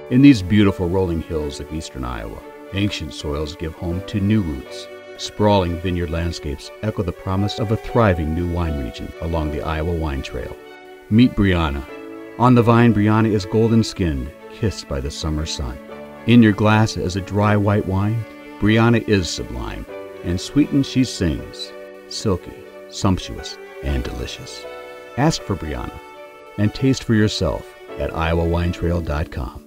In these beautiful rolling hills of eastern Iowa, ancient soils give home to new roots. Sprawling vineyard landscapes echo the promise of a thriving new wine region along the Iowa Wine Trail. Meet Brianna. On the vine, Brianna is golden-skinned, kissed by the summer sun. In your glass as a dry white wine, Brianna is sublime, and sweetened she sings, silky, sumptuous, and delicious. Ask for Brianna and taste for yourself at iowawinetrail.com.